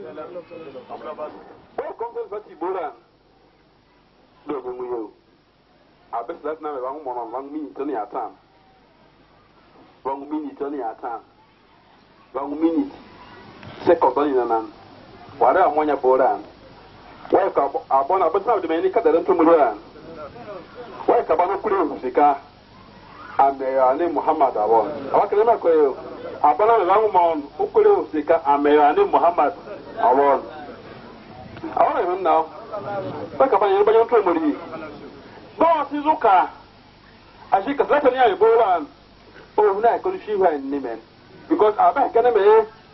conference party boran do go mu abes that na ba mo no 1 minute ni atam 1 minute ni atam 1 minute second ni nan ware amonya boran wai ka abona abesa de meni kada ran to muran wai ka bana kuri sika ame ani Muhammad awon awakere ma ko yo abana me ba mo ukuri sika ame ani Muhammad awon awon e now wai ka bana ba to muri bo si zuka ashi ka sata ni ayi boran o na ko shi wa ni men because aba kana me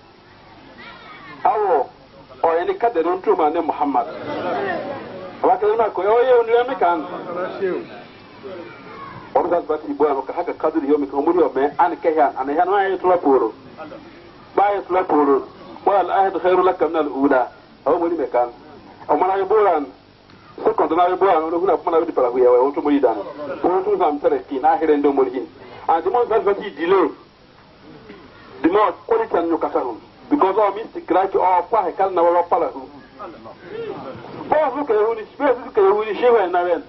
awo o yani kada ran to ma ni Muhammad awakere ma ko yo ni me kan ordas bati boya ka haka kadri yomi ko muri me an kahan an han wa yitla poro ba yitla poro wal ahd khairu lak min al ula aw muri me kan aw mana boran so ko na boran no huna kuma na bi para huya wa to muri dan ko to sam tere ki na hire ndo muri and the most bati delay the more quality an yukatarun because of me scratch or kwa hekal na wa pala hu bo su ke hu ni space su ke hu ni shewa na ben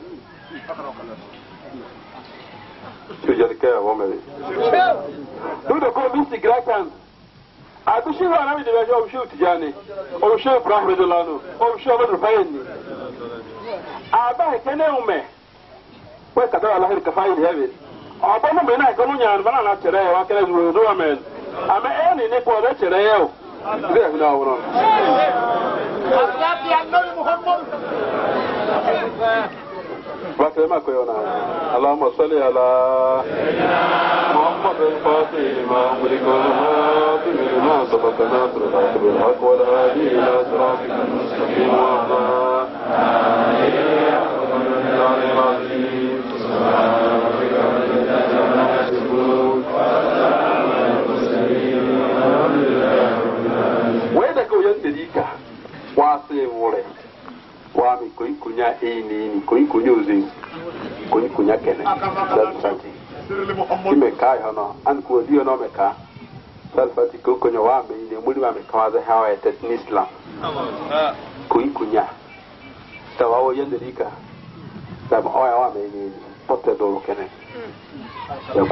Tujarika wamere. Tudo ko misi grakan. Abishi wa na mi de o shu tijani. O shu Ibrahim delano. O shu Abdul Fayni. Aba kene ume. We ka da Allah ka fayi hebe. Aba mo me na ko nya na na tere wa kere zuru do amen. Ame eni ne ko da tere yo. Be na woro. Allah ya nabi Muhammad. ما كيونا اللهم صل على محمد الفاتح لما أمرك والهادي لما سبق ناصر الحق بالحق والهادي إلى صراطك المستقيم وعلى آله العظيم سبحان ربك رب العزة عما يصفون وسلام على المرسلين والحمد لله رب العالمين. وينك وينتديك واسي مولى wami koi kunya ini koi kunya uzi koi kunya kene salfati ime kai hano an ko dio no meka salfati ko kunya wami ne muri wami kawaza hawa ya Islam koi kunya tawawo yende dika saba oya wami ni pote do kene ya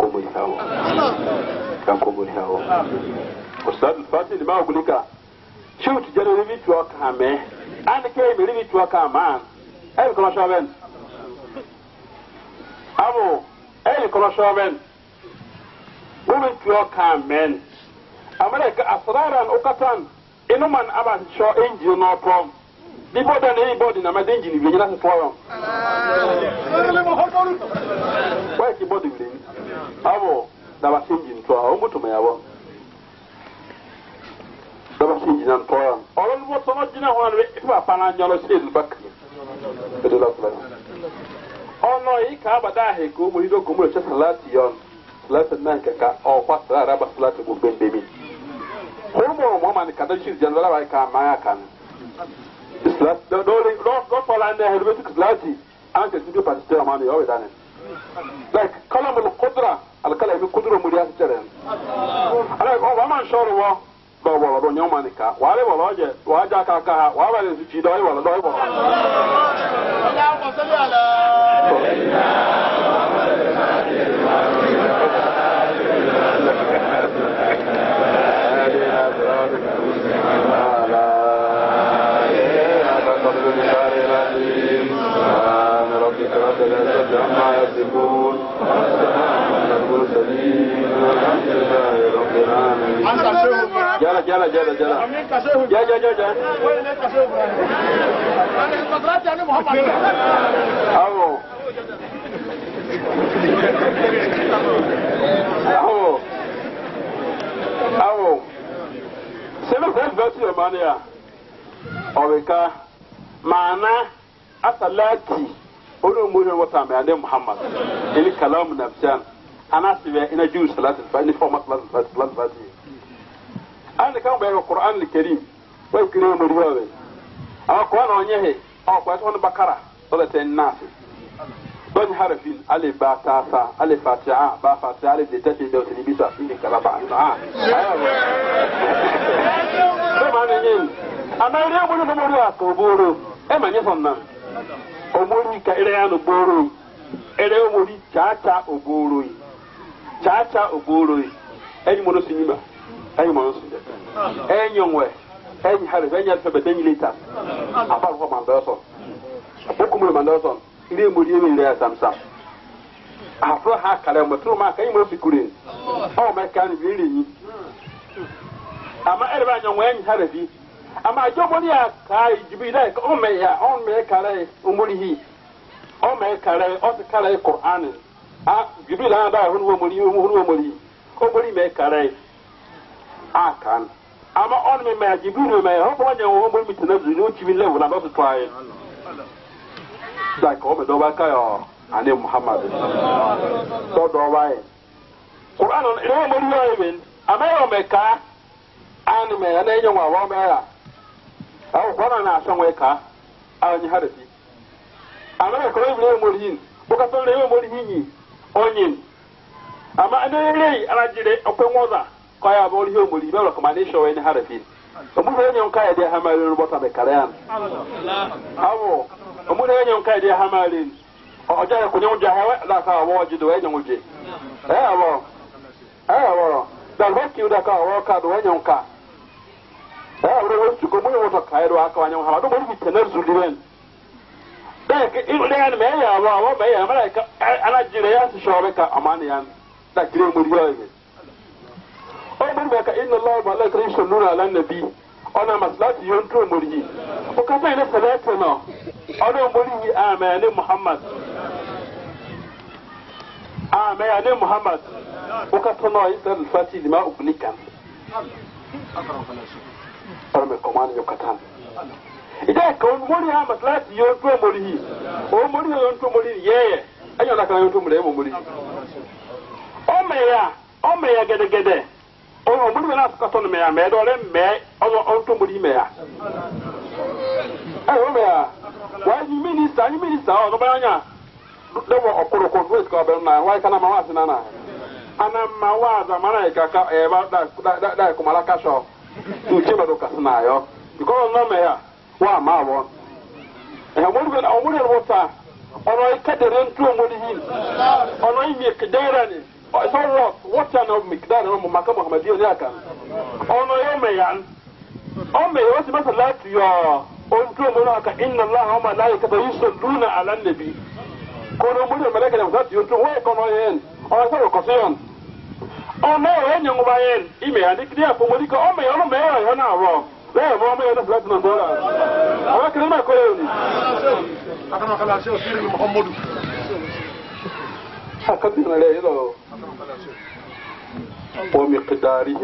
komuri hawo ustad fati ni ma kulika shoot jere ni tu akame and ke mi ri tu akama e ko shoben abo e ko shoben women tu akamen america asraran ukatan inuman aba sho engine no prom the body na body na ma engine bi nyina so yo why ki body bi abo da ba engine to o mutu me yabo daba si jinan toya olon mo sono jina hono be fa pana nyalo sezu bakki edo la kula ono yi ka bada he ko mo hido ko mo che salati yon salati nan ka o fa sara ba salati go bende mi ko mo man ka da shi janala ba ka ma kan salat do do fala ne he be salati an ka tido pastor man yo wedane like kalamul qudra al kalam qudra mo ya teren ala ko ba man shoro wo bawala do nyoma nika wale wala je waja kaka wa ba le ci do wala do bo Allahumma salli ala Jala. Ja. Awo. Seven verse of mania. Orika mana asalati ono muhe wata me ande Muhammad. Ili kalamu nafsan. Anasibe ina juu salatu fa ni format salatu. Ande kan bayo Qur'an al-Karim wa kire mo riwawe ko na onyehe ko to Bakara so that nafi don harfin alif ba ta sa alif fatiha ba fatiha alif da tafi da tini bisa ni kala ba ayo ma ne Amari omori no mori akoboro e manye sonna omori ka ere ya no boro ere omori chacha oboro enyi mono sinima enyi mono sinja enyi onwe enyi hare enyi alfa betenyi leta apa ko mandoso okumu mandoso ile mori ebe ile ya samsam afro ha kare mo tuma ka enyi mo fikure o me kan bi ile yi ama ere ba nyo enyi hare bi ama jomori aka ijibi na ka o me kare omori hi o me kare o se kare Qur'an jibril na da hunu omori omori me kare akan ama on me jibril me ho bo nyawo omori mitanazu ni o chibi level na do try da ko me do ba ka yo ane Muhammad do ba e Qur'an on ile omori yo even ama yo me ka an me na enyo wa me ya aw kwana na asonwe ka anyi harati ama ko ile omori buka to ile omori hinyi onyin ama anere arajire okwenwoza ko ya bo ihe omori be ko mani show ni harafin omu re nyon kai de hamari no bota be karayan awo omu re nyon kai de hamari oja ko nyon ja hawa la ka wo jido e nyon je awo dan ho ki uda ka wo ka do nyon ka wo su ko mu wo to kai do aka nyon hawa do bo bi tener zuliwen ke ile ya me ya wa me ya malaika arajire ya su shobe ka amani yan da kire muri yo ye o mun ka inna Allah wa malaikatu yusalluna ala nabi ona maslati yonto muri o ka ta ina salatu no ona muri amani Muhammad o ka tono isa al-fati lima ublikan arme komani yo katan ida ka muri ha maslati yonto muri o muri yonto muri yeye ayo na ka yonto muri mo muri o me ya gede o muri na ka tono me ya me do le me o to muri me ya o me ya wa ni minister o no ba nya do wo okoro ko do ka be na wa kana ma wa sinana ana ma wa za mara ka e ba da ko mala ka sho tu che ba do ka sina yo because no me ya wa ma won e omori be omori wota ono ikadere ntu omori hin ono imi kedera ni so what no mikdar no maka muhammadiyo ni aka ono yomeyan o me yo si masalatu yo ontu omori aka inna allaha wa malaikatahu yusalluna ala nabi kono omori malaika na msati yo ntu we kono yen o so ko seyon ono enyo ngubayen ime ya dikria ko omori ko o me yo me yo na ro le mo me yo na salatu na dola awa kirima ko yo ni akana kala sio siri Muhammadu hakati na leo ومقداره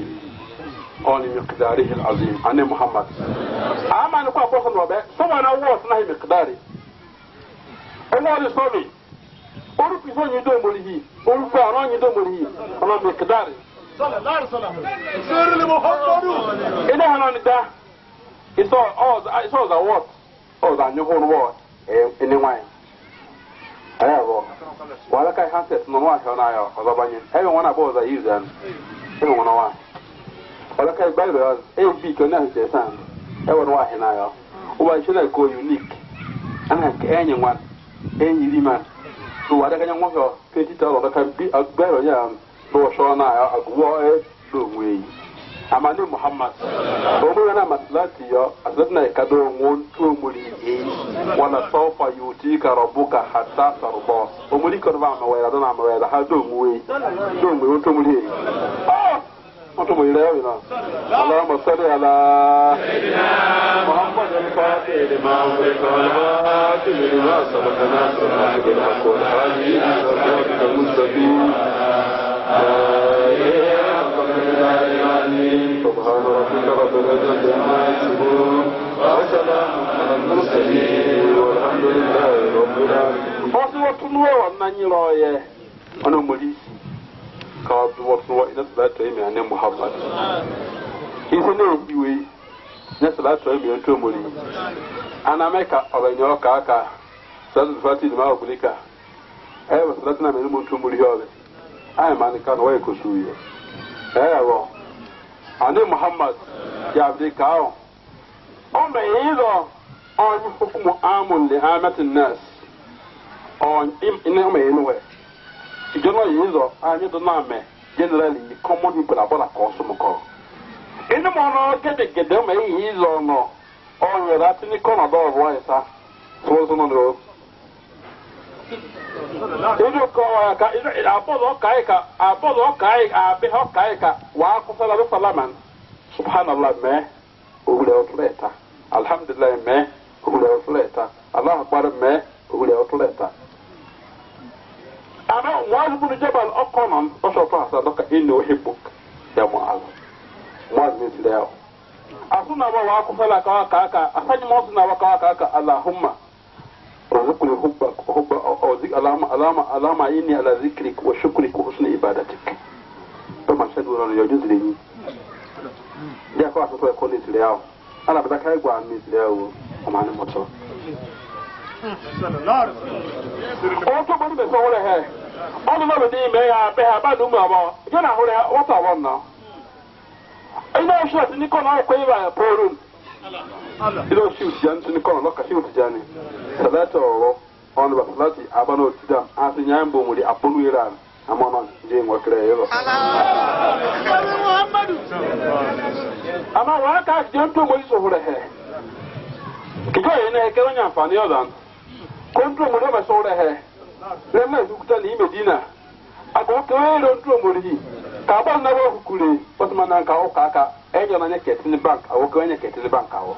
العظيم أنا محمد أما نقول أقول ربع سواء نوّس نهي مقداري الله يسوي أروح يسوي يدوم له أروح فاران يدوم له أنا مقداري صلى الله عليه وسلم سير لمحمد إلى هنا ندا it's all the what all the new whole world anyway ayo wala kai handset no wa shona yo ozabanye ewe wana boza izan ewe wana wa wala kai bible bi ko na se san ewe no wa hina yo uba shona ko unique ana ke enye wan enyi lima so wada kanya ngwa $20 da kan bi agbero ya do shona yo agwo do mwe amane Muhammad omo na maslati yo asatna ikado ngon tu muri wala sawfa yutika rabbuka hatta tarda omuri ko ba ma wera do na ma wera ha do mwe to muri to muri le yo Allahumma salli ala Muhammad al-Fatih lima wa ala alihi wa sahbihi سبحان ربك رب العزة عما يصفون وسلام على المرسلين والحمد لله رب العالمين. أصواتنا وننيرايا أنا مولي كأصواتنا إذا سمعت إيمي أنا محمد. إذا نبيوي نسمعت إيمي أنتو مولي. أنا ميكا أبنيو كاكا سأل الفاتي لما أقولك. أيوة سألتنا من أنتو مولي هذا. أي ماني كان ويكو شوية. أيوة. Ane Muhammad ya abdi kao أما إذا أن حكم عام لعامة الناس إنهم ينوي إجنا إذا أن يدنا ما generally common people about a consumer إنما أنا كده ما إذا ما أن يراتني كنا دور وايسا سوزنا نرو إذا كا إذا أبوه كايكا أبيه كايكا وأقصى الله سلامان سبحان الله ما ولا أطلعتا الحمد لله ما ولا أطلعتا الله أكبر ما ولا أطلعتا أنا معاذ بن جبل أقنن أشوفه صدق إنه يحبك يا معاذ معاذ مثل ياو أصنع وأقصى لك كاكا أصنع موسنا وكاكا اللهم رزقني حبك أوزيك اللهم إني على ذكرك وشكرك وحسن عبادتك فما شدوا لنا يجوز لي dia kwa sababu kwa nini leo ana badaka kwa nini leo kwa moto o to bodi be so wole he onu no be me ya be ha ba du ma ba je na hore what I want now ina shot ni ko na ko iba porun ilo shoot jan ni ko no ka shoot jani salatu on ba salati abano tidam asinya mbo muri aponu iran amana je ngwakre yero ama wa ka jonto mo so hore he kijo ene ke nya afani odan kontro mo do ba so hore he le ma zukuta ni medina ako ke ro ntro mo ri ka ba na wo hukure osma na nka o ka enyo na nya ketini bank awo ke nya ketini bank awo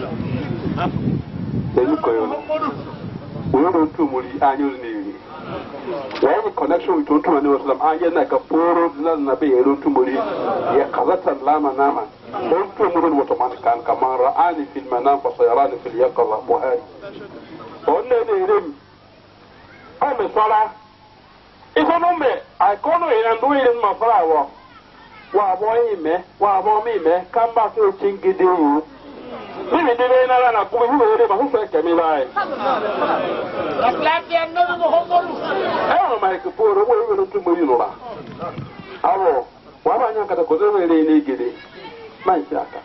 le ko yo wo ro ntro mo ri anyo ni وهذا connection with Utu Mani Wasalam أنا كفورو لنا بيرو تمولي يقظة لا مناما Utu Mani وطمان كان كما رآني في المنام فسيراني في اليقظة وهاي قلنا نيرم أمي صلاة إذن أمي أكونو إلى نويل المفراوة وابو ميمي كم باسو تنجديو Mimi ndiye nala na kuwe huwe yele mahufa kamilae. Aslati ando muhomoru. Maike poro wewe mtu mwino la. Awo, wabanya kata kozewe ile inegede. Maisha aka.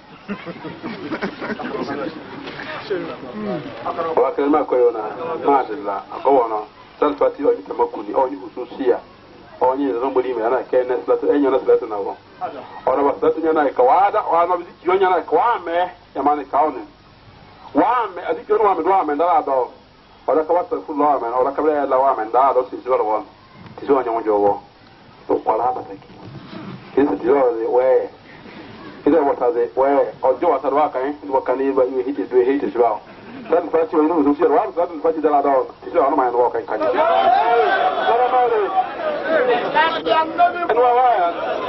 Wakalima koyona, madilla, akona, salfati oni tamakuni, oni hususia. Oni zomboli me ana kene slatu enyo na slatu nawo. Ora basatu nyana ikawada, wana biziki nyana ikwame, yamani kaone. Wame adiki ono wame wame ndala do. Ora kawata full wame, ora kabla la wame ndala do si zoro won. Tizo nyongo jowo. To kwala bataki. Kisa tizo we. Kisa wataze we, ojo watarwa kan, wakani ba you hit it do hit it well. Then first you know so wa then first dala do. Tizo ono man wo kan kan. Sala mare. And why?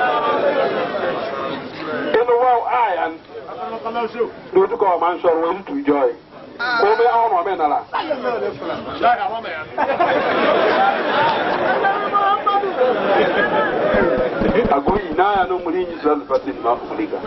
In the world, I and do to call man shall win to joy. Come on, man. I go in now, no money is well, but in North Africa.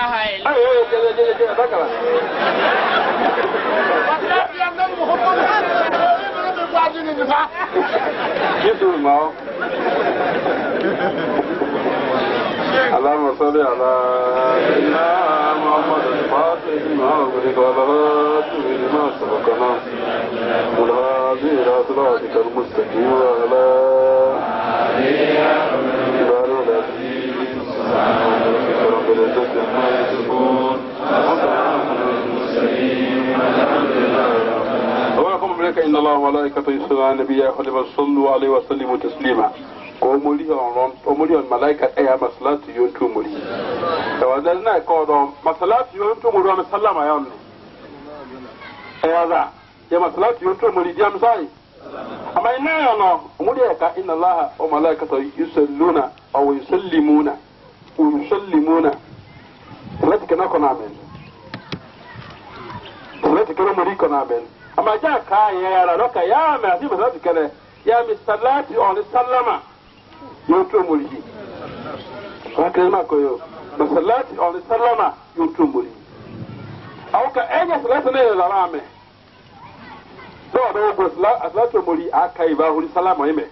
اللهم صل على سيدنا محمد الفاتح لما أغلق والخاتم لما سبقنا والهادي إلى صراطك المستقيم وعلى آله العزيز رب العزة عما يصفون وسلام على المرسلين والحمد لله رب العالمين. اللهم بارك إن الله وملائكته يصلون على النبي يا أيها صلوا عليه وسلموا تسليما. Omuli on malaika eya masalatu yontu muri. Tawadal na ko do masalatu yontu muri wa sallama yonni. Eya za ya masalatu yontu muri diam sai. Ama ina yono omuli ka inna allaha wa malaikatahu yusalluna aw yusallimuna salati kana kona amen. Salati kana muri kona amen. Ama ja ka ya ra roka ya me ati salati kana ya mi salati on sallama yontu muri. Wakalima koyo masalati on sallama yontu muri. Au ka enya salati ne la rame. Do go salatu muri akai ba huri sallama ime.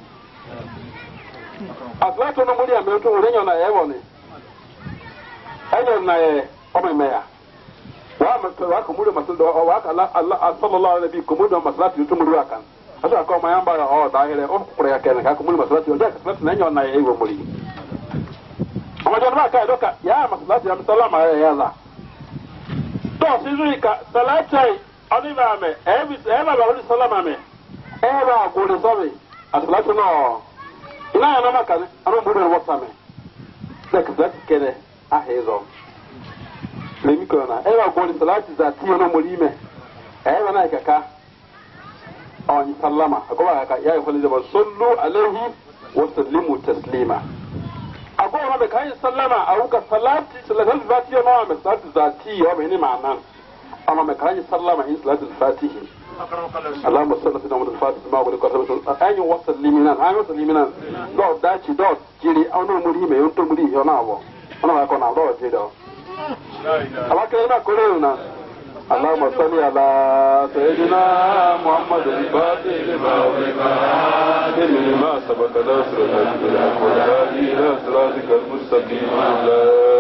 Salatu no muri ame to renyo na ewo ni. Enyo na o me ya. Wa masala ko mudo masala wa ka Allah sallallahu alaihi ko mudo masala to mudo akan asa ko mayamba o da hele o ko ya ken ka ko mudo masala to da ka na nyo na e wo muri ama jon ba ka doka ya masala ya sallama ya la to sizu ka salatai oniba me e ba ba sallama me e ba ko ni sobe asalatu no ina ya na maka ni anu mudo wasa me da ka kede a hezo lemi kona ewa goli salati za tiyo no mulime ewa na kaka awani sallama akoba kaka ya yafali da sallu alaihi wa sallimu taslima akoba na kai sallama awuka salati salatul fatiha no me salati za tiyo me ni ma'anan amma me kai sallama in salatul fatihi Allahumma salli ala Muhammad al-Fatih ma wali qasabatu ayyi wa sallimina ayyi sallimina do dachi do jiri awno mulime yonto muri yonawo ona ko na do jiro Allah كلمة كلنا اللهم صل على سيدنا محمد الفاتح لما أغلق لما سبق نصر الأجل والهادي إلى صراطك المستقيم على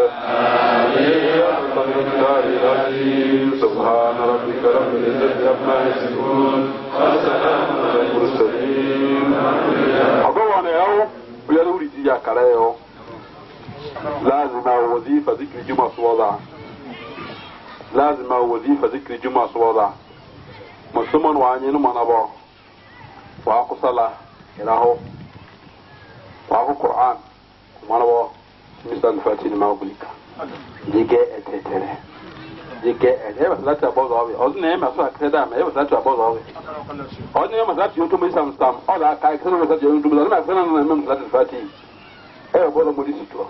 سبحان ربك رب العزة عما يصفون وسلام على المرسلين أقوى يوم بيقولوا لي يا كلايو لازم وظيفة ذكر جمعة صوضع لازم وظيفة ذكر جمعة صوضع مسلمان وعنين من أبا وعقو صلاة إلهو وعقو قرآن من أبا مثل الفاتحة ما أقولك جيجي أتتره جيجي أتتره بس لا تبوظ أوي أظن إيه مسوح كتدا ما إيه بس لا تبوظ أوي أظن إيه مسوح يوتو ميسام ستام أولا كاي كتدا مسوح يوتو ميسام ما أكثر من مثل الفاتحة إيه بوظ موليسي توا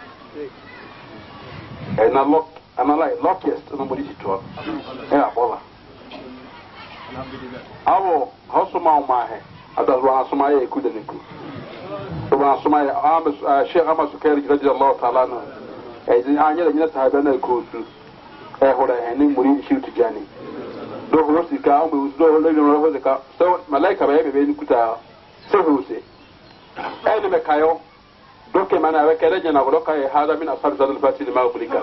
and I luckiest nobody to us. Yeah, Bola. Our house of my head. I don't want to my couldn't go. The one to my arms, Sheikh Amasukari, Allah Talano. As I knew that I had a cool to what I had in shoot to Johnny. No horse car, we was no living over the car. So, Malaka, baby, could tell. So, who say? Anime Kayo. Doke mana wekere jana godoka hada min asar zadul fatih ma kulika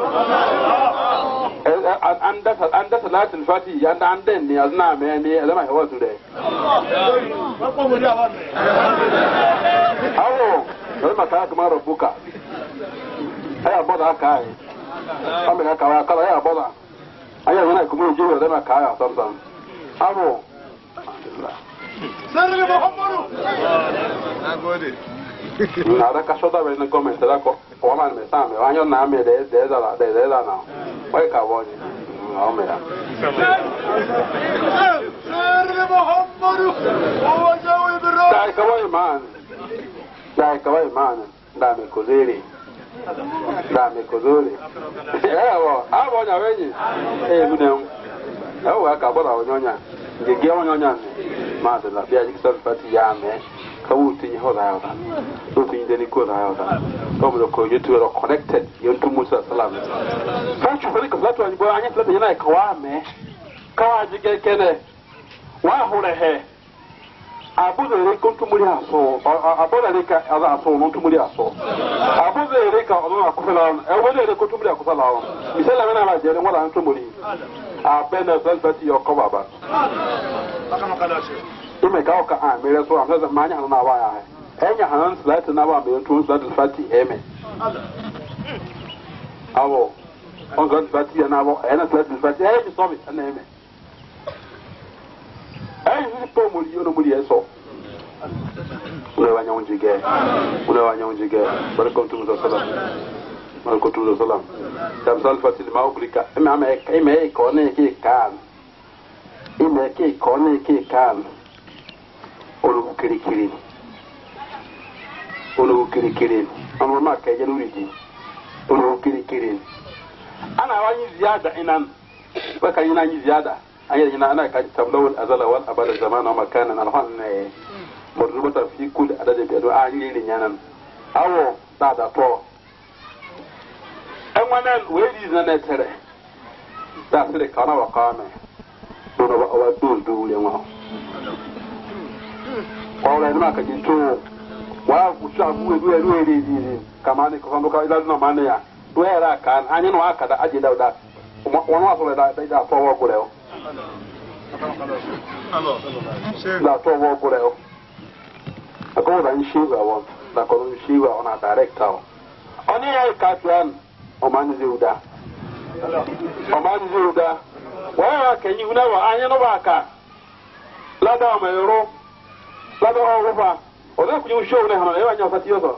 anda salatul fatih yanda anden ni azna me ni alama hawa tude awo kama ka kama rabbuka aya boda kai ameka ka kala ya boda aya yana kuma jiwa da ka ya samsam awo sirri muhammadu agode na da ka soda be na comment da ko o ma me sa me wanyo na me de da na wai ka bo ni o me da sir muhammadu o jawi biro dai ka wai man da me kozeri abo nya wenyi mune wa ka bo da onyonya ngege onyonya ma da bia ji sal pati ya me kawuti ni hoda ya da so tin de ni ko da ya da to mo ko yetu ro connected yontu musa salam fa chu fa ko flatwa ni bo anya flatwa yana kawa me kawa ji ke kene wa hore he abuze re ko tumuri aso abola re ka ala aso no tumuri aso abuze re ka ono akufela e wole re ko tumuri akufela o misela mena la jere wala tumuri abena salfati yo ko baba akano kala she ime ka o ka mere so amza manya hanu na ba ya enya hanan slate na ba me to salfati eme awo on salfati na ba ena salfati e so bi na eme ni po muri yo no muri eso ule wanyonjige barakallahu sallam barakallahu sallam tamsal fatil mauklika ime kone ki kan olu kirikiri amma ma ka je nuriji olu kirikiri ana wani ziyada inan baka yana yi ziyada أي هنا أنا كتبلو الأزل والأبد الزمان ومكانا الحن مربوطة في كل عدد بأدواء عجلين ينام أو بعد طو أمانا ويدي زنتره تأثير كان وقامه دون ودول دول يوم قولا ما كجيتو وشافوا ويدي كمان كفانو كإلى المانيا ويرا كان أنا نوعك هذا أجل ودا one was that forward Gurel. That forward Gurel. A golden Shiva one, that golden Shiva on a director. Only I can't run. Oman Zuda. Where can you never? I know Waka. Lada Mero. Lada over. Or that you show them how you are Satioso.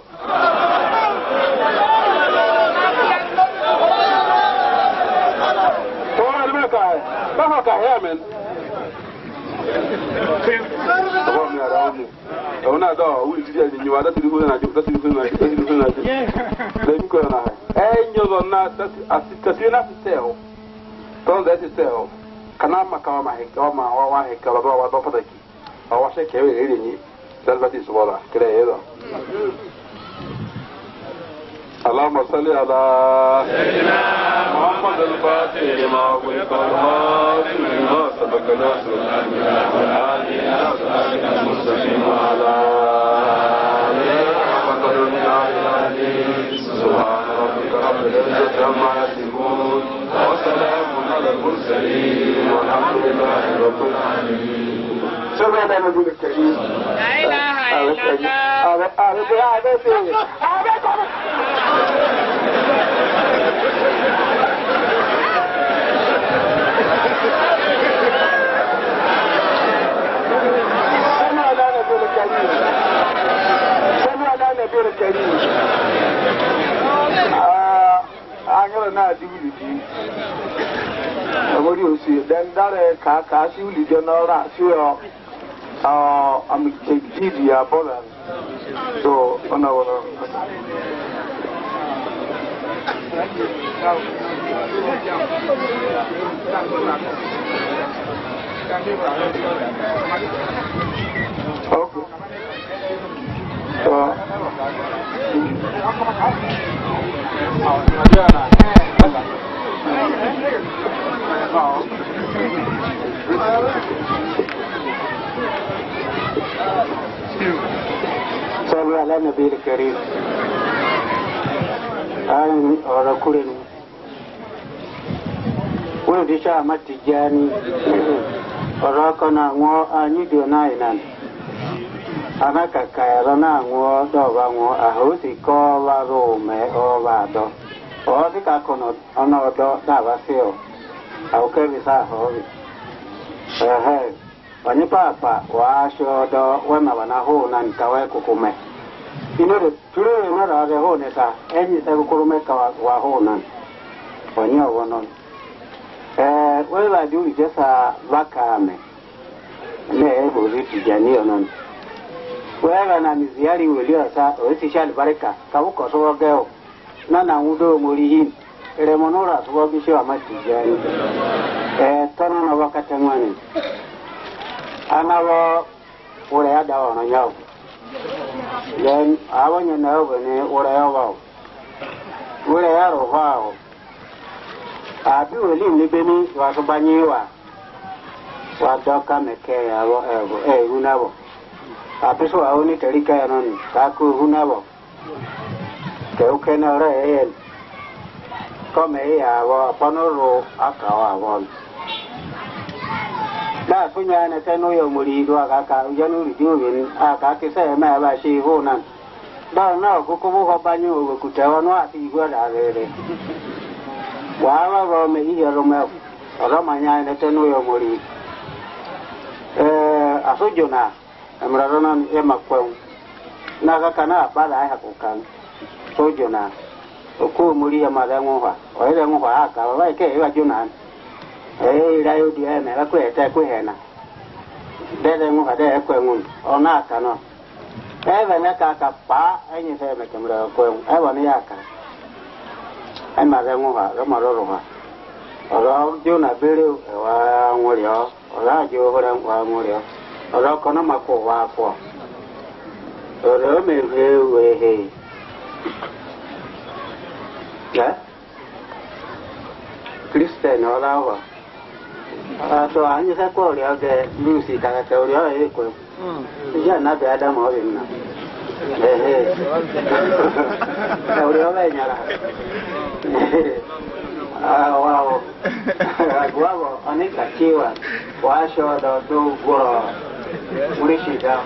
اللهم صل على سيدنا محمد الفاتح لما أغلق والخاتم لما سبق ناصر الأنبياء والهادي إلى صراطك المستقيم وعلى آله حق قدره العظيم سبحان ربك رب العزة عما يصفون وسلام على المرسلين والحمد لله رب العالمين. سبحان النبي الكريم. لا إله إلا الله. I'm not doing it. What do you see? Then that car, you don't know. I'm taking the Poland. So, on our صلوا على النبي الكريم آمين ورسوله ولدي شامت تجاني وراكنا وأني دوناينا أنا كايرنا ودوا وأهوسي كولا رومي أولادو أوسي كاكونو أنا ودو داباسيو أو كيفيسا هوي Wani papa wa shodo wema wana ho na nkawe kukume. Inore ture na rade ho ne ka enyi se kukume ka wa ho na. Wani wono. Wela du jesa vakame. Ne ebo ritu jani onon. Wela na miziari welio sa osi shali baraka ka uko so geo. Na na udo murihin. Ele monora so bisho amati jani. Tana na wakati ngwani. Anawo ore ya dawo na nyawo then awonye na obene ore ya wawo ore ya ro wawo abi oli ni beni wa so banyiwa wa doka meke ya wo ego hunabo apeso awoni terika ya non ka ku hunabo ke ukena ore kome ya wo panoro akawa won da sunya na tano yo muri do aka yanu rijubin aka kise ma ba shi honan da na ko ko ho banyu ku tawa no ati go da rere wa wa me iya ro me ora manya na tano yo muri asojona amrarona e makwa na ka kana ba da ha ko kan sojona ko muri ya ma da ngwa o ile ngwa aka ba ke e ba jona rayo dia me la kweta kwena dede mu hade kwenun ona kano eve na ka pa enyi se me kemra kwen e woni yaka ai ma re mu ha ro ma ro ha oro jo na bere wa nwurio ora jo hore wa nwurio oro kono mako wa afọ oro me we he ya Christian ora wa so anyi sa ko ri age lucy ka ka ri e ko ya na be adam o na ori o be nyara Wow. Guavo, anika kiwa. Washo do goro. Murishida.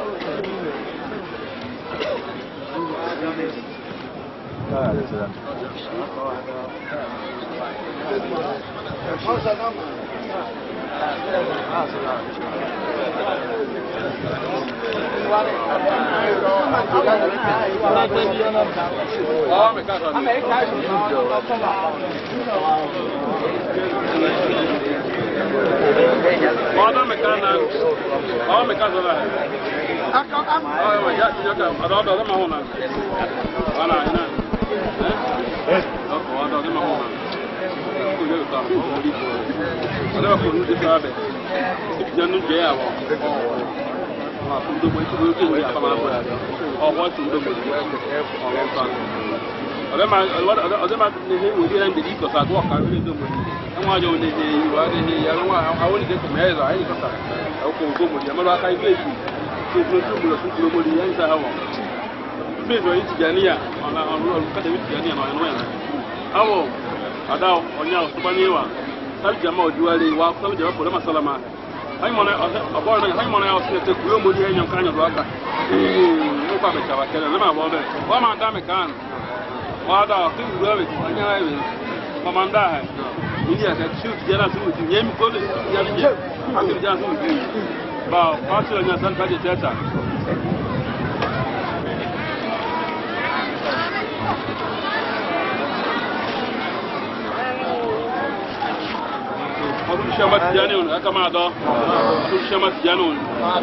Adao onya subaniwa tal jama ojuwale wa tal jama ko ma salama hay mona abo na hay mona o sete kuyo mo di enyo kanya do aka o pa me chawa kele ma bo be wa ma nda me kan wa da ku ruwe anya ha be ma ma nda ha ni ya ka shoot jana su mu nyem ko le ya bi akiri jana su mu ba pa su nya san ka je teta shamat janun kama da shamat janun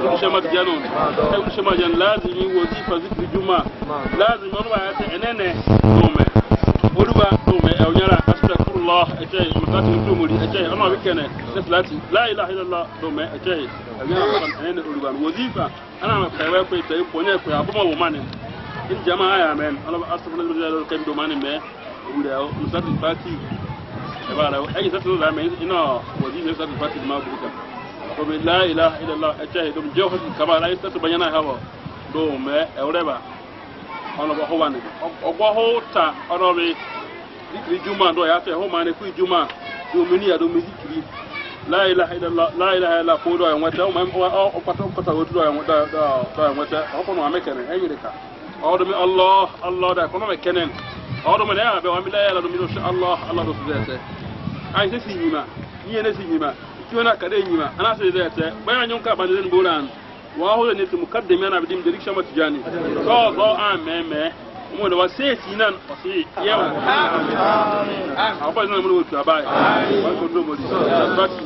shamat jan lazimi wazifa zikri juma lazim on wa ta enene dome oruwa dome e onyara astaghfirullah ete mutati tumuri ete ona wikene salati la ilaha illallah dome ete onyara kan enene oruwa wazifa ana ma kaiwa ko ite ko ne ko abuma wo mane in jamaa ya men ana astaghfirullah kan do mane me ure mutati fati ebara ay satu la men ina wadi ne satu fati ma buka ko be la ilaha illallah atahi dum jawhat kama la satu banyana hawa do me eureba ono bo howane ogbo hota ono be dikri juma do ya fe ho mane ku juma do meni ya do me dikri la ilaha illallah la ilaha illa ko do ya wata o pato pata o do ya wata do ya wata o ko no amekene enyirika o do me allah da ko no mekenen o do me ya be wa mi la ya do mi insha allah do zete ai se sinyima niye ne sinyima kiona kade nyima ana se zete bayan nyonka bandelen bolan wa ho ne tu mukaddam yana bidim direction matijani so ameme mo do waseti nan wasi yewa amin aba nan mo tu abai wa ko do mo di bati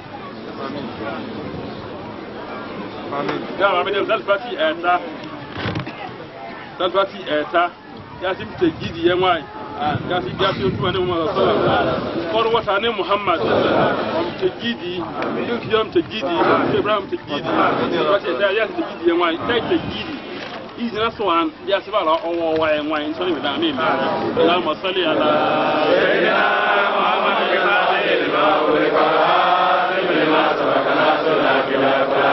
amin ya ba me dal bati eta ya sim te gidi yenwai kasi jasi otu ane Muhammad sallallahu alaihi wasallam kor wata ne Muhammad am tajidi yum tajidi Ibrahim tajidi wata da ya tajidi yan wai dai tajidi izina so an ya se bala owo wa en wai so ni da mi Allahumma salli ala sayyidina Muhammad al-Fatih lima sabaqana sallallahu alaihi wa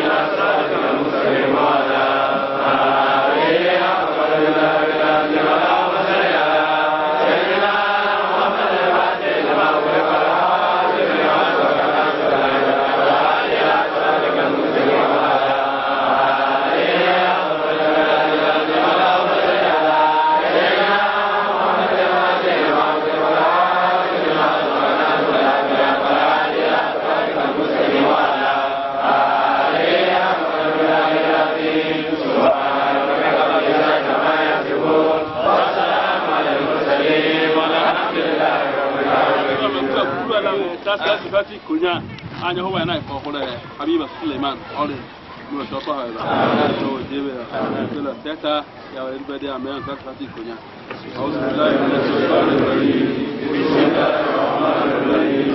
Fati kunya anya ho na ko ko le Habiba Suleiman ole mo so to ha ba so jebe la teta ya wa ibadi amen fati kunya auzu billahi minash shaitanir rajim bismillahir rahmanir rahim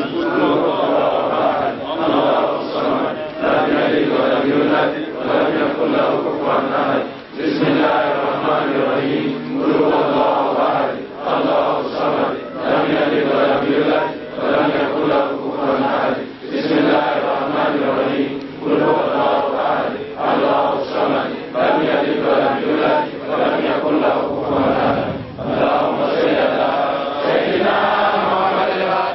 Allahu samad lam yalid wa lam yulad wa lam yakul lahu kufuwan ahad bismillahir rahmanir rahim qul huwallahu ahad Allahu samad lam yalid wa lam yulad wa lam yakul lahu بسم الله الرحمن الرحيم قل هو الله احد الله الصمد لم يلد ولم يولد ولم يكن له كفوا احد اللهم صل على سيدنا محمد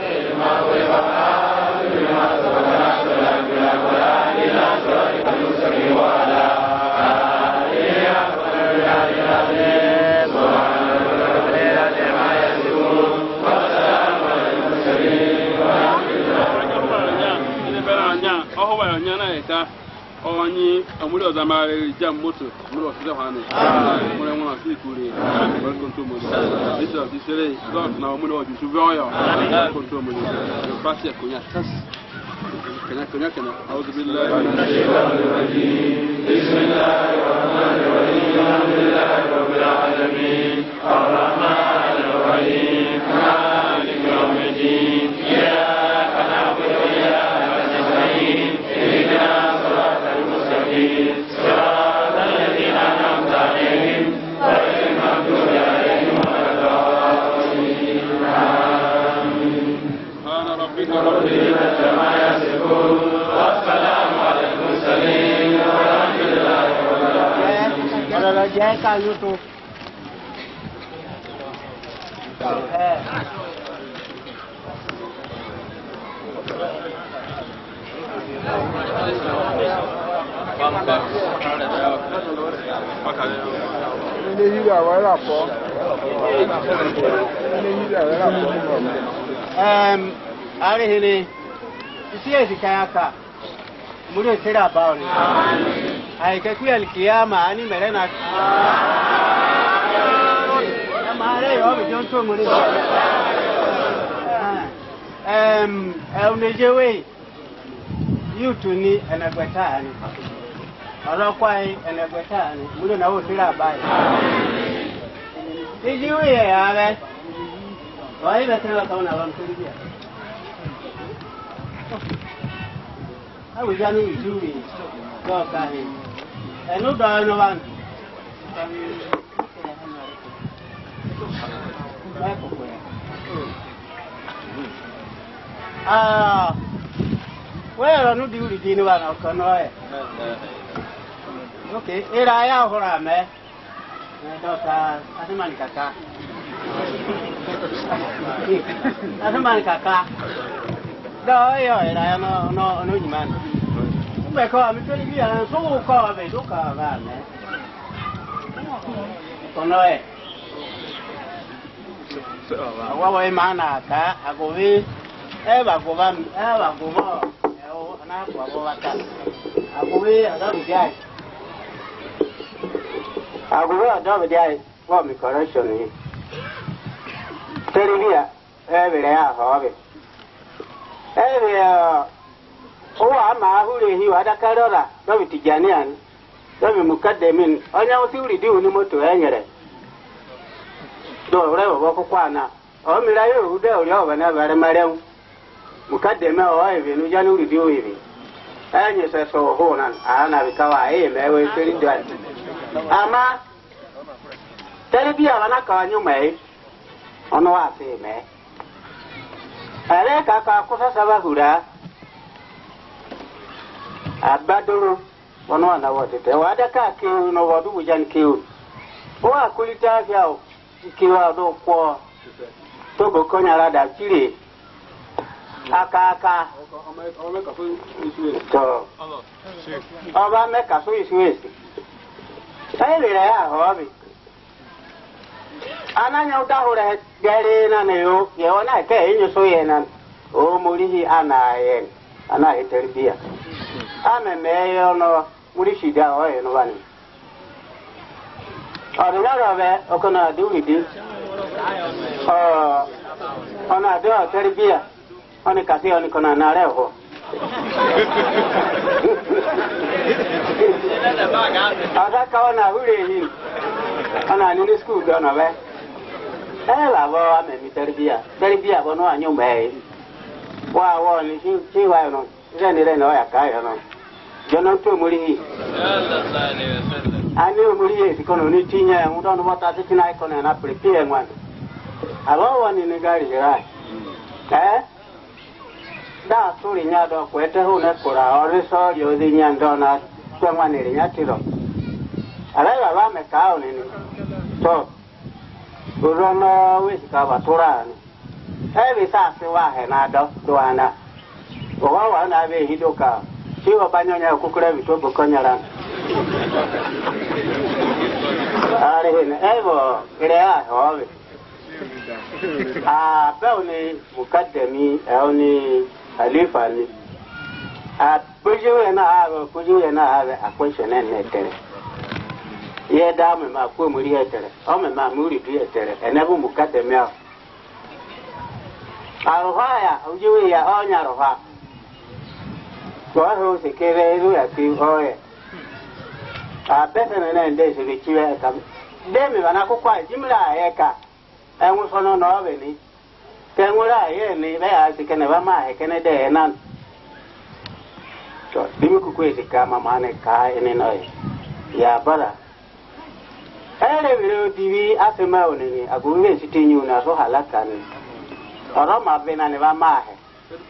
oh wa nyana eka onyi amuri ozama jam moto muri osile hwane muri wona si kure welcome to mo this is this God na muri oju su boyo welcome to mo fasi kunya tas كنا أعوذ بالله من الشيطان الرجيم بسم الله الرحمن الرحيم الحمد لله رب العالمين الرحمن الرحيم مالك يوم الدين إياك نعبد وإياك نستعين اهدنا الصراط المستقيم صراط الذين أنعمت عليهم غير المغضوب عليهم ولا الضالين آمين سبحان ربك رب العزة عما يصفون والسلام على المرسلين والحمد لله رب العالمين. Kalau jaya kan YouTube. Ini juga awalnya apa? Ini juga awalnya apa? Hari ini, isi kayaka, mudah tidak bau ni. Hai kekuya kiama ani merena. Amare yo bijonto muri. Unejewe yutu ni enagwetani. Alokwai enagwetani, mudah na utira bai. Ijiwe ya ale. Wai betena kauna wamtulia. Awu jani ijuwe. Okay. Enu dah nawan. Where anu diuri di nawan okanoe. Okay, era ya hora me. Dosa asman kaka. Asman kaka. Dah yo era no iman. Because I'm telling you, I'm so called a look around. Conoe. What way, man, I go in, ever go on, ever go more. And I go away, I don't die. I go, I don't die. What me correction? Telling you, every day I have it. Every ama ahuri hiyo adakarora no bitijanian no mukademin onya usuri di uni moto enyere do rewo boko kwana o mirayo ude ori o bana bare marem mukademe o ebe nu jani uri di oyibi enye se so ho nan ana bikawa mewe seri dan ama telebia bana ka nyume ono wa se me ale kaka kusa sabahura abadoro wono ana wote wada ka ke no wodu bujan ke o akulita fiao ke wa do ko to go konyara da kire aka to aba me ka so isuesi ele ya hobi ananya udahore gere na ne yo ye ona ke enyo so ye na o murihi anaye ana eterbia ame meyo no murishida oye no bani orina robe okona diwidi ona do terbia oni kasi oni kona nareho ada kawana hurehin ana ni school gona be ela bo ame mi terbia bono anyo me wa ni chi wa no rene ya kaya no jono to muri ani muri e kono ni tinya mudo no mata tikina ikono na prepare ngwan alo wani ni gari jira da suri nya do kwete hu ne kura ore so yo di nya ndo na kwa ngwan ni nya tiro ala ba me ka o ni to urono wisika batura ni ebi sa se wa he na do ana wa na be hidoka siwa banyonya kukura bitobo konyara are hene evo krea howe Beuni mukaddami auni halifa ni Puju na have a question and letter. Ye damn ma ko muri etere. O me ma muri bi etere. Enebu mukate mea. Aroha uju ya onya roha. Kwa ho se kere ru ya ti oye. A pese na nde se bi chiwe ka. Demi bana ko kwa jimla eka. Enwu so no no be ni. Kenwura ye ni be ya se kene ba ma he kene de nan. So dimi ku kwezi kama mane ka ene noy. Ya bala. Ele video TV asema onini agunwe sitinyu na so halaka ni. Oro ma be na ne ba ma he.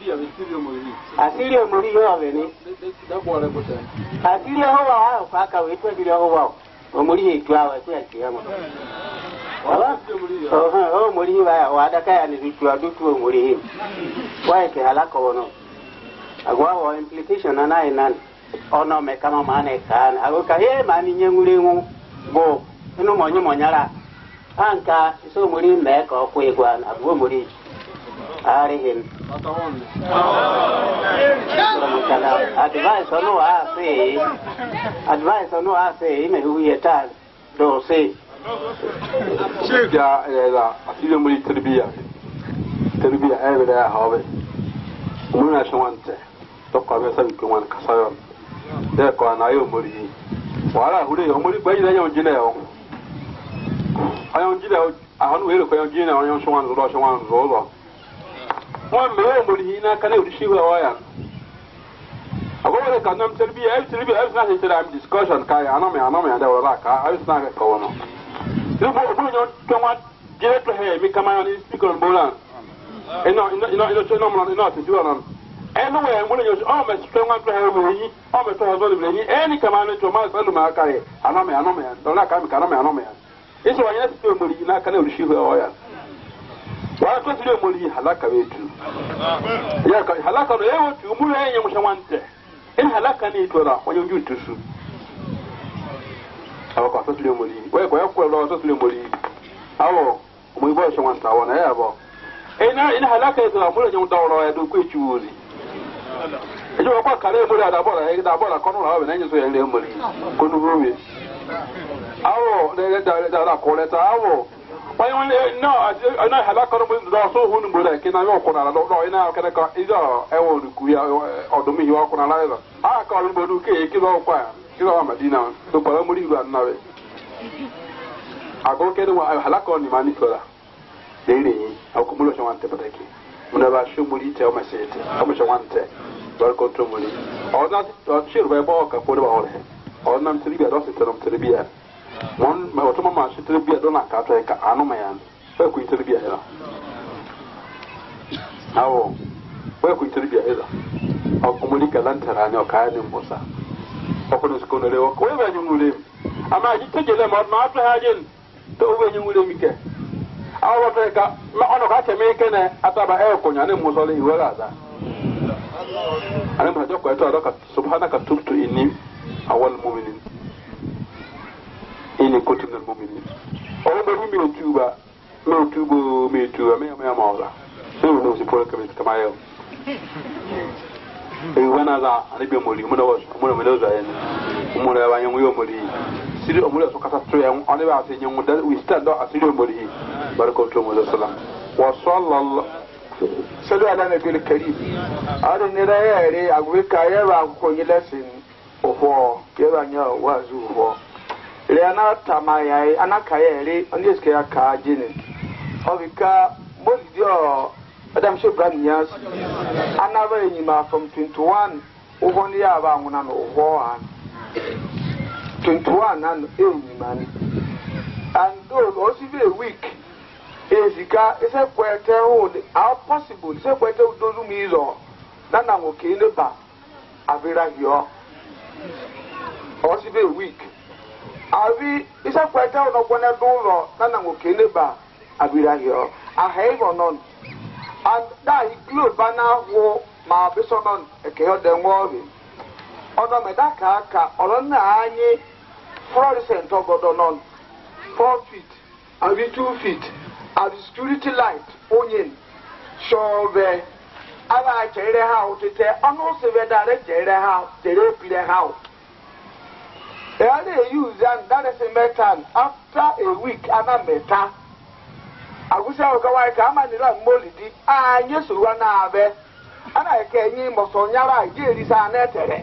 Asiri omori yo be ni. Asiri ho wa kwa ka we to bi ho wa. Omori e tu awa tu ati ya mo. Wala? Oh omori wa da ka ya ni tu adu tu omori. Wa ke halaka wono. Agwa wa implication na ina ono me kama mane kan. Ago ka he mani nyengure ngu go. Inu monyo monyara anka so muri me ko kwegwan abu muri ari him advice ono ase me huye tal do se shega ela asile muri terbiya ebe da hawe muna shawante to ka be sabi ko wan kasayo de ko na yo muri wala hure yo muri gbayi da yo jina yo ayon jida ahon wele ko yon jina yon shwan zo won me muri hina kana udi shiwa waya agora ka nam terbiya na hita am discussion kai anome da wala ka ai sna ka wono ribo bu yon tonwa jere to he mi kama yon speaker on bolan ino chono mlan ino ti duanan eno we mun yon o me tonwa to he mu yi o me to ho zo le ni eni kama no to ma salu ma kai anome do na ka mi ka anome Isso vai ser o muri na kana uri shiwa waya. Wa to sire muri halaka wetu. Ya ka halaka no yewo tu mu yenye mushawante. In halaka ni to ra wonyo njutusu. Awa ka to sire muri. Wa ko yakwa ro to sire muri. Awo mu ibo shawanta wona ya bo. Ina halaka to ra mu yenye ndawro ya do ku echuuri. Ejo ko kare muri da bora kono ra we nenye so yenye muri. Kono ruwe. Awo da koleta awo why no I halaka no do so hunu mbora kina yo kona la do ina kana ka izo ewo ruku ya odomi yo kona la izo ka lu bodu ke kilo kwa kilo Madina to kwa muri ru annawe ago ke do halaka ni mani tola dele akumulo shawante pataki muna ba shumuri te o masete kama shawante bar kontro muri ona shiru ba ka podo ba hore ona mtribiya do se terbiya One, my autonomous should be a donor catholic, Anomayan. Where could it be a hero? How? Where could it be a hero? Of Comunica Lantera, no kind in Bosa. Open the school, wherever you will live. I might take them out, Master Hagen, to where you will make it. I will take a Macan Ataba Aircon and Musoli, where are that? I am a doctor, Subhanaka took to in him, a one moving. Ini kotunal mumini o be mi tuba me mawla no si por kama yo wana za ani be moli mo do za en mo le wa nyu yo moli siri o mo le so kata to en oni ba se nyu da we stand up asiri moli barakatu mo sallam wa sallallahu sadu ala nabil karim ara ne da yare agwe kaye ba ko yi lesson ofo ke ba nya wa zu ofo Leana Tamayai, Anakayeri, and this Kayaka Jinin. Obika, Mosdio, Madame Shebranias, another Inima from 21, over the Avamunan or war, 21 and Illiman. And those also very weak. Is a quarter, how possible, is a quarter of those who mean or Nana Mokineba, Avira Yo, also very weak. Avi isa kweta ono kwana dolo nana ngokeneba abira hio a haivo non and that include bana wo ma besonon ekeyo de nwobi ono medaka aka ono na anyi fluorescent ogodo non 4 feet abi 2 feet and security light onyen shove aba chere ha otete onu se be dare chere ha chere pire ha they use and that is a metal after a week ana meta agusa okawa ka amanira molidi anye suwa na abe ana ke enyi mosonyara ijeri sa na etere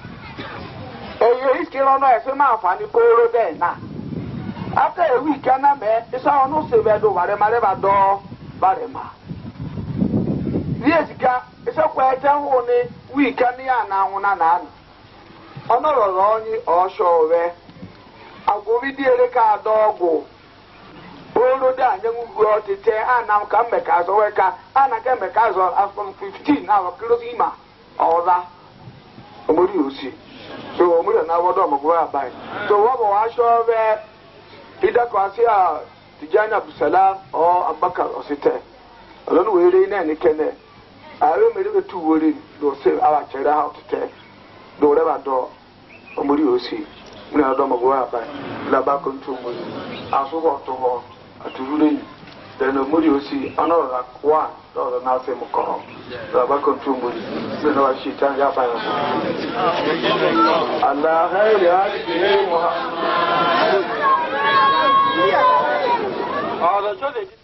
eye iskiro no ese ma afani poro de na after a week ana me isa onu se be do bare mare ba do bare ma Yesika, isa kwa ete hu ni week ani ana hu na na onoro onyi oshowe agobi di ere ka dogo olo da nyangu otete ana ka mmeka zo weka ana ka mmeka zo after 15 na close ima oza omori osi so omori na wodo omogbo abai so wo bo ashowe ida ko asia Tijani Abdulsalam o Abubakar osite olonu were na ni kene ayo mere be tu wore do se awa chere ha otete do re ba do omori osi muna do magwa abai la ba ko ntu mo aso ho to ho atuvure den omori osi ono la kwa do na se mo ko la ba ko ntu mo se na wa shi tan ya ba Allah hayya Muhammad